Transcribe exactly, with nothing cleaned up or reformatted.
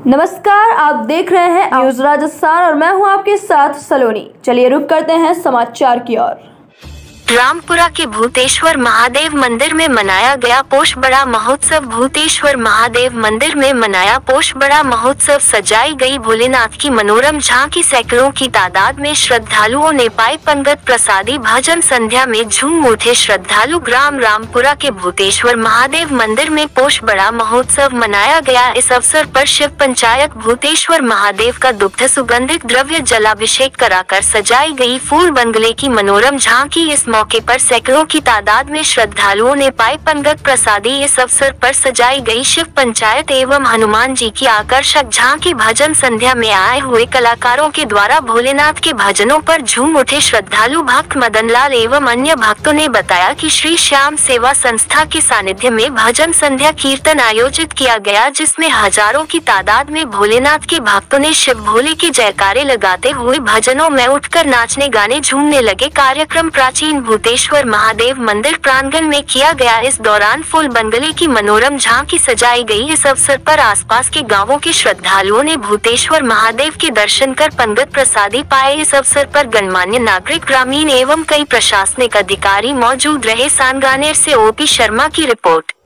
नमस्कार, आप देख रहे हैं न्यूज राजस्थान और मैं हूं आपके साथ सलोनी। चलिए रुक करते हैं समाचार की ओर। रामपुरा के भूतेश्वर महादेव मंदिर में मनाया गया पोष बड़ा महोत्सव। भूतेश्वर महादेव मंदिर में मनाया पोष बड़ा महोत्सव। सजाई गई भोलेनाथ की मनोरम झांकी। सैकड़ों की तादाद में श्रद्धालुओं ने पाई पंगत प्रसादी। भजन संध्या में झूम उठे श्रद्धालु। ग्राम रामपुरा के भूतेश्वर महादेव मंदिर में पोष बड़ा महोत्सव मनाया गया। इस अवसर पर शिव पंचायत भूतेश्वर महादेव का दुग्ध सुगंधित द्रव्य जलाभिषेक कराकर सजाई गई फूल बंगले की मनोरम झांकी। इस मौके पर सैकड़ों की तादाद में श्रद्धालुओं ने पाई पंगत प्रसादी। इस अवसर पर सजाई गई शिव पंचायत एवं हनुमान जी की आकर्षक झांकी। भजन संध्या में आए हुए कलाकारों के द्वारा भोलेनाथ के भजनों पर झूम उठे श्रद्धालु। भक्त मदनलाल एवं अन्य भक्तों ने बताया कि श्री श्याम सेवा संस्था के सानिध्य में भजन संध्या कीर्तन आयोजित किया गया, जिसमें हजारों की तादाद में भोलेनाथ के भक्तों ने शिव भोले के जयकारे लगाते हुए भजनों में उठकर नाचने गाने झूमने लगे। कार्यक्रम प्राचीन भूतेश्वर महादेव मंदिर प्रांगण में किया गया। इस दौरान फूल बंगले की मनोरम झांकी सजाई गई। इस अवसर पर आसपास के गांवों के श्रद्धालुओं ने भूतेश्वर महादेव के दर्शन कर पंगत प्रसादी पाए। इस अवसर पर गणमान्य नागरिक, ग्रामीण एवं कई प्रशासनिक अधिकारी मौजूद रहे। सांगानेर से ओपी शर्मा की रिपोर्ट।